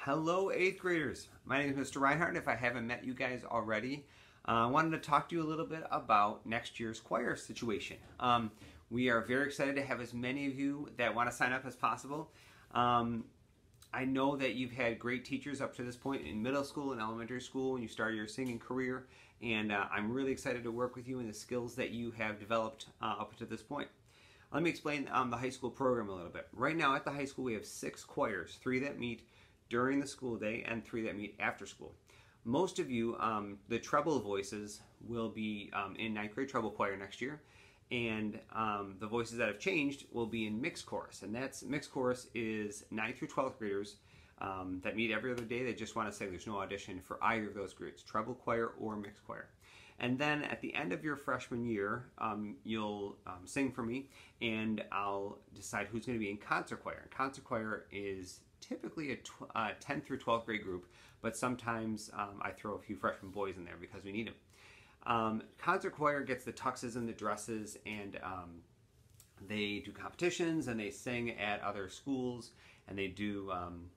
Hello, 8th graders. My name is Mr. Reinhardt. If I haven't met you guys already, I wanted to talk to you a little bit about next year's choir situation. We are very excited to have as many of you that want to sign up as possible. I know that you've had great teachers up to this point in middle school and elementary school when you started your singing career, and I'm really excited to work with you in the skills that you have developed up to this point. Let me explain the high school program a little bit. Right now at the high school we have 6 choirs, 3 that meet during the school day and 3 that meet after school. Most of you, the treble voices will be in 9th grade treble choir next year, and the voices that have changed will be in mixed chorus, and that's mixed chorus is 9th through 12th graders that meet every other day. They just want to sing. There's no audition for either of those groups, treble choir or mixed choir. And then at the end of your freshman year, you'll sing for me, and I'll decide who's going to be in concert choir. Concert choir is typically a 10th through 12th grade group, but sometimes I throw a few freshman boys in there because we need them. Concert choir gets the tuxes and the dresses, and they do competitions, and they sing at other schools, and they do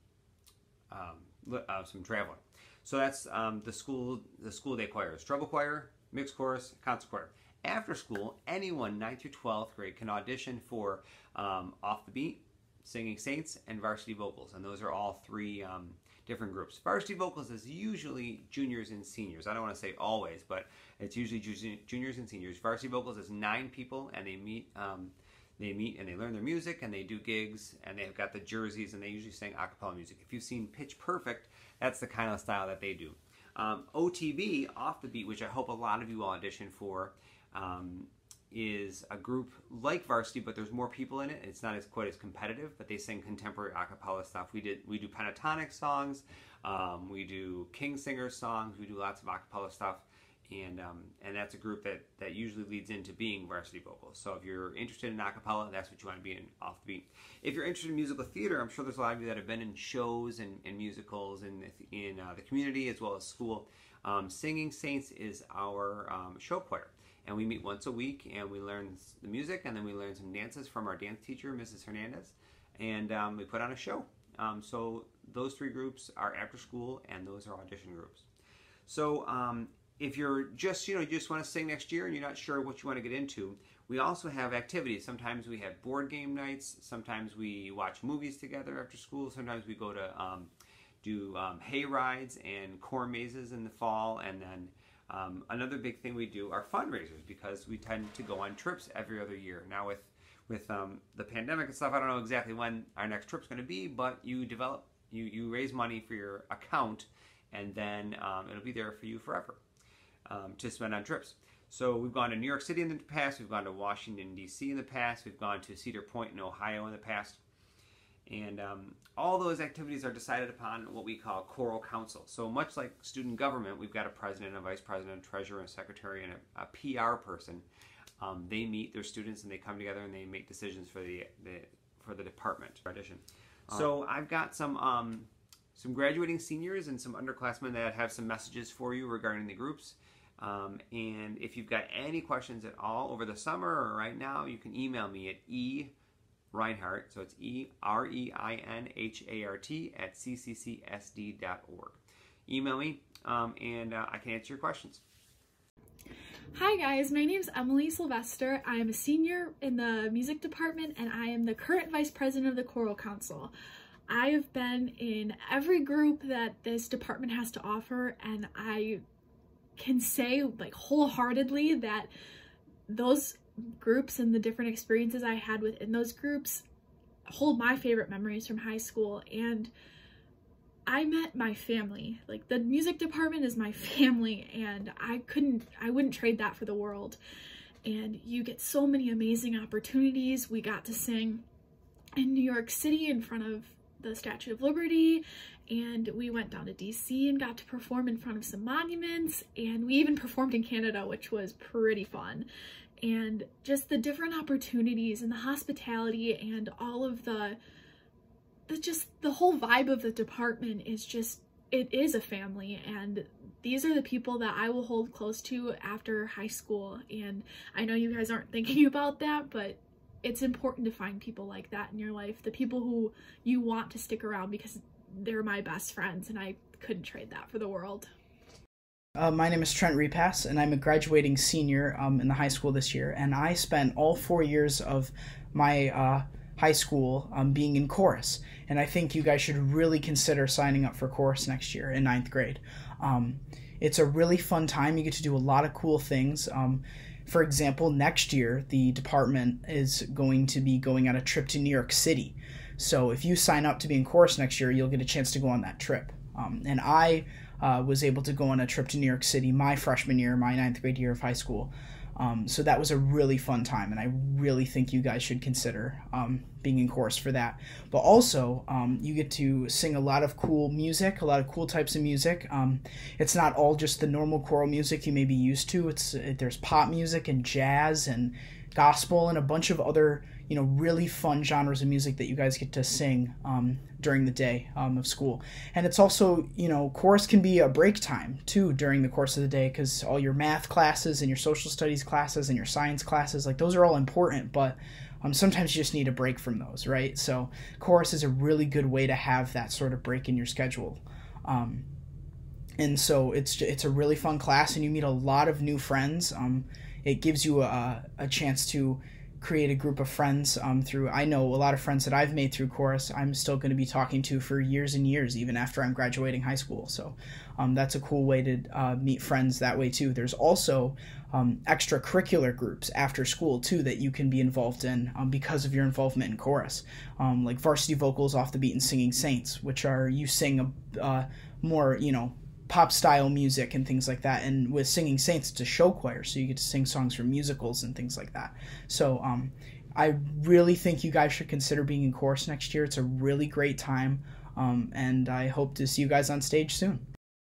some traveling. So that's the school day choir is treble choir, mixed chorus, concert choir. After school, anyone 9th through 12th grade can audition for Off the Beat, Singing Saints, and Varsity Vocals, and those are all 3 different groups. Varsity Vocals is usually juniors and seniors. I don't want to say always, but it's usually juniors and seniors. Varsity Vocals is 9 people, and they meet and they learn their music, and they do gigs, and they've got the jerseys, and they usually sing a cappella music. If you've seen Pitch Perfect, that's the kind of style that they do. OTB, Off the Beat, which I hope a lot of you will audition for, is a group like Varsity, but there's more people in it. It's not quite as competitive, but they sing contemporary a cappella stuff. We do pentatonic songs, we do King Singer songs, we do lots of a cappella stuff, and that's a group that usually leads into being Varsity Vocals. So if you're interested in a cappella, that's what you want to be in, Off the Beat. If you're interested in musical theater, I'm sure there's a lot of you that have been in shows and musicals in the community as well as school. Singing Saints is our show choir. And we meet once a week, and we learn the music, and then we learn some dances from our dance teacher, Mrs. Hernandez, and we put on a show. So those 3 groups are after school, and those are audition groups. So if you're just, you just want to sing next year and you're not sure what you want to get into, we also have activities. Sometimes we have board game nights. Sometimes we watch movies together after school. Sometimes we go to do hay rides and corn mazes in the fall, and then another big thing we do are fundraisers, because we tend to go on trips every other year. Now with the pandemic and stuff, I don't know exactly when our next trip's going to be, but you raise money for your account, and then it'll be there for you forever to spend on trips. So we've gone to New York City in the past, we've gone to Washington, D.C. in the past, we've gone to Cedar Point in Ohio in the past. And all those activities are decided upon what we call choral council. So much like student government, we've got a president, a vice president, a treasurer, and a secretary, and a PR person. They meet their students, and they come together, and they make decisions for the department audition. So I've got some graduating seniors and some underclassmen that have some messages for you regarding the groups. And if you've got any questions at all over the summer or right now, you can email me at Reinhardt, so it's Reinhart at cccSD.org. Email me, and I can answer your questions. Hi guys, my name is Emily Sylvester. I am a senior in the music department, and I am the current vice president of the choral council. I have been in every group that this department has to offer, and I can say wholeheartedly that those groups and the different experiences I had within those groups hold my favorite memories from high school. And I met my family. The music department is my family, and I wouldn't trade that for the world. And you get so many amazing opportunities. We got to sing in New York City in front of the Statue of Liberty, and we went down to DC and got to perform in front of some monuments, and we even performed in Canada, which was pretty fun. And just the different opportunities and the hospitality and all of the whole vibe of the department is just, it is a family, and these are the people that I will hold close to after high school. And I know you guys aren't thinking about that, but it's important to find people like that in your life, the people who you want to stick around, because they're my best friends, and I couldn't trade that for the world. My name is Trent Repass, and I'm a graduating senior in the high school this year, and I spent all 4 years of my high school being in chorus, and I think you guys should really consider signing up for chorus next year in 9th grade. It's a really fun time. You get to do a lot of cool things. For example, next year the department is going to be going on a trip to New York City, so if you sign up to be in chorus next year, you'll get a chance to go on that trip. And I was able to go on a trip to New York City my freshman year, my 9th grade year of high school. So that was a really fun time, and I really think you guys should consider being in chorus for that. But also, you get to sing a lot of cool music, a lot of cool types of music. It's not all just the normal choral music you may be used to. There's pop music and jazz and gospel and a bunch of other, really fun genres of music that you guys get to sing during the day of school. And it's also, chorus can be a break time too during the course of the day, because all your math classes and your social studies classes and your science classes, like, those are all important, but sometimes you just need a break from those, right? So chorus is a really good way to have that sort of break in your schedule. And so it's a really fun class, and you meet a lot of new friends. It gives you a chance to create a group of friends I know a lot of friends that I've made through chorus I'm still going to be talking to for years and years, even after I'm graduating high school. So that's a cool way to meet friends that way too. There's also extracurricular groups after school too that you can be involved in because of your involvement in chorus, like varsity vocals, Off the Beat, and Singing Saints, which are you sing more pop style music and things like that. And with Singing Saints, it's a show choir, so you get to sing songs from musicals and things like that. So I really think you guys should consider being in chorus next year. It's a really great time, and I hope to see you guys on stage soon.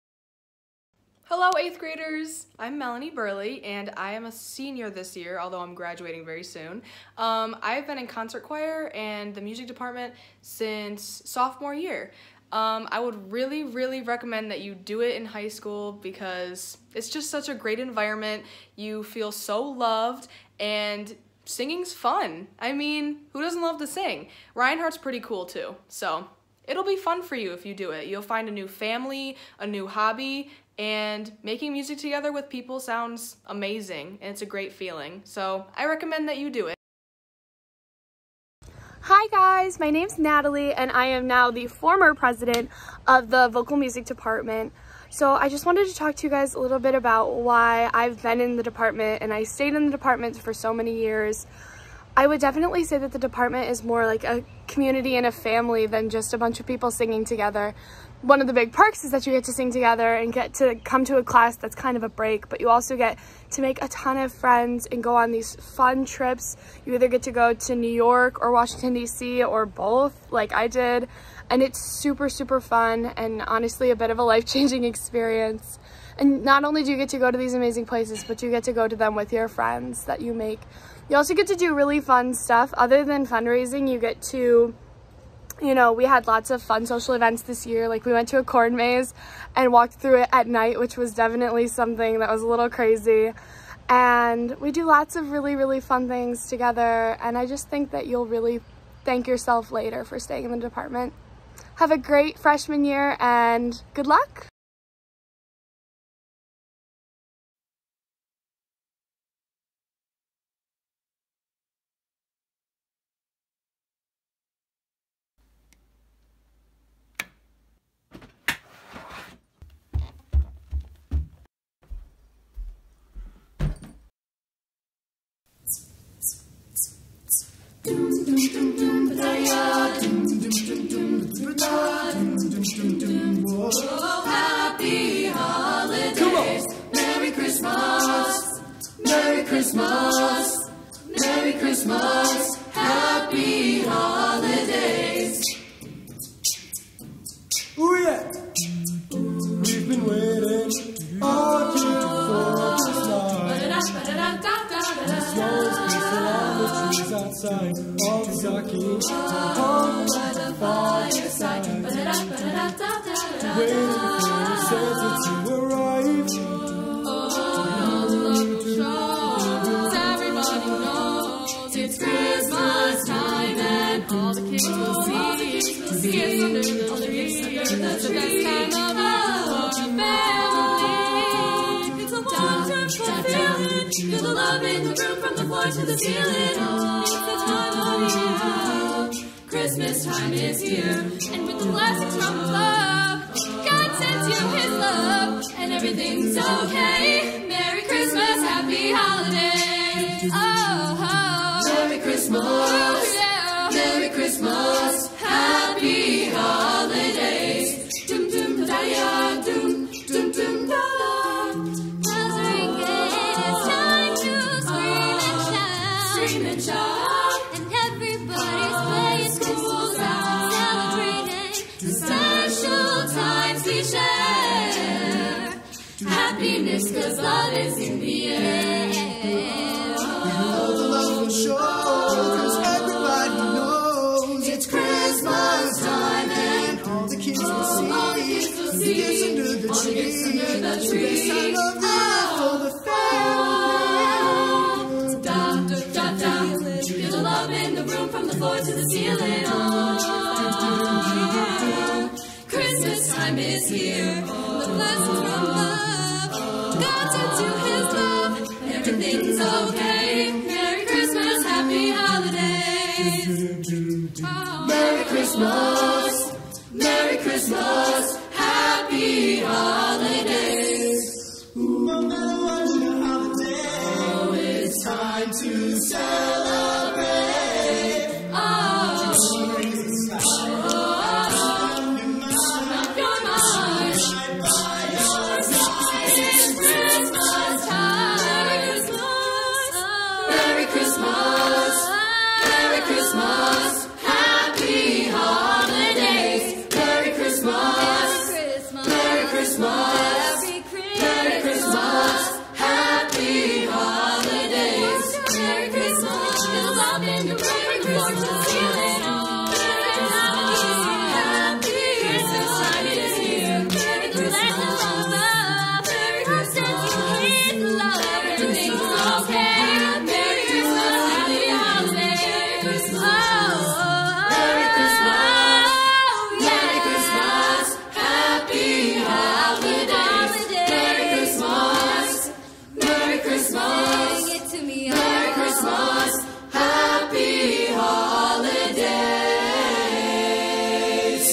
Hello 8th graders, I'm Melanie Burley, and I am a senior this year, although I'm graduating very soon. I've been in concert choir and the music department since sophomore year. I would really, really recommend that you do it in high school because it's just such a great environment. You feel so loved, and singing's fun. I mean, who doesn't love to sing? Reinhardt's pretty cool too, so it'll be fun for you if you do it. You'll find a new family, a new hobby, and making music together with people sounds amazing, and it's a great feeling. So I recommend that you do it. Hi guys, my name's Natalie, and I am now the former president of the vocal music department. So I just wanted to talk to you guys a little bit about why I've been in the department, and I stayed in the department for so many years. I would definitely say that the department is more like a community and a family than just a bunch of people singing together. One of the big perks is that you get to sing together and get to come to a class that's kind of a break, but you also get to make a ton of friends and go on these fun trips. You either get to go to New York or Washington, D.C. or both, like I did, and it's super, super fun and honestly a bit of a life-changing experience. And not only do you get to go to these amazing places, but you get to go to them with your friends that you make. You also get to do really fun stuff. Other than fundraising, you get to, we had lots of fun social events this year. Like, we went to a corn maze and walked through it at night, which was definitely something that was a little crazy. And we do lots of really, really fun things together. And I just think that you'll really thank yourself later for staying in the department. Have a great freshman year and good luck. Happy holidays, Merry Christmas, Merry Christmas, Merry Christmas, Happy holidays. Oh yeah, we've been waiting all for this night. The snow's around the trees outside, all the stockings hung by the fireside, waiting for Santa to arrive. Everybody knows it's Christmas time, and all the kids will see gifts under the tree. All the gifts under the tree. It's the best time of the family. It's a wonderful feeling. Feel the love in the room from the floor to the ceiling. Oh, it's the time of year. Christmas time is here. And with the blessings from above, God sends you His love, and everything's okay. Merry Christmas, happy holidays. Oh, oh. Merry Christmas. Oh, yeah. Merry Christmas, happy holidays. Dum dum da ya, dum dum dum da. Bells ringing, it's time to scream and shout. Scream and shout, and everybody's playing. School's out, celebrating the special times we share. Happiness, 'cause love is in the air. All the love will show, 'cause everybody knows it's Christmas time, and all the kids will see. All the kids will see. The gifts under the All the tree. gifts under the It's tree. the best time of year for the family. Da da da da. Feel the love in the room from the floor to the ceiling. Oh, Christmas time is here. The blessings from love. God sends you His love. Everything's okay. Merry Christmas, happy holidays. Oh. Merry Christmas. Merry Christmas, happy holidays. No matter what your holiday, Oh, it's time to celebrate. oh. Merry Christmas, Merry Christmas, happy holidays. Merry Christmas, Merry Christmas, Merry Christmas, happy holidays. Merry Christmas, feel the love in the room, floor to the ceiling. Happy Christmas time is here. Merry Christmas, Merry Christmas, His love, everything's okay. Merry Christmas, happy holidays. Oh, Merry Christmas, Merry Christmas, happy holidays. Merry Christmas, Merry Christmas, sing it to me. Merry Christmas, happy holidays.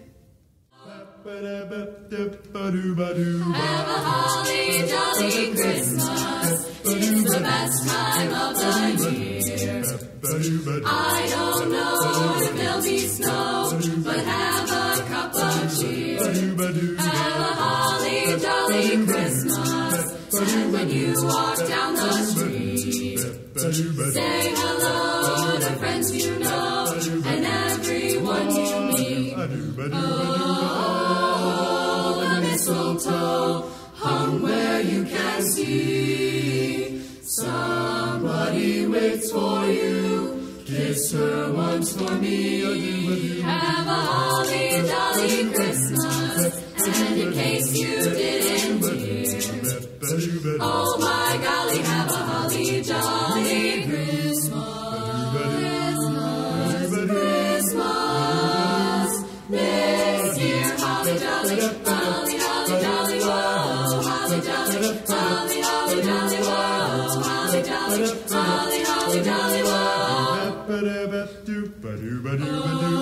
Have a holly jolly Christmas. It's the best time of the year. I don't know if there'll be snow, but have a cup of cheer. Have a holly jolly Christmas. And when you walk down the street, say hello to friends you know and everyone you meet. Oh, the mistletoe hung where you can see. Somebody waits for you. Kiss her once for me. Have a holly jolly Christmas. And in case you didn't hear, oh my golly, have a holly jolly Christmas. Christmas, this year, holly jolly, holly, holly jolly, whoa, holly jolly, holly, holly jolly, whoa, holly jolly, holly, holly jolly, whoa.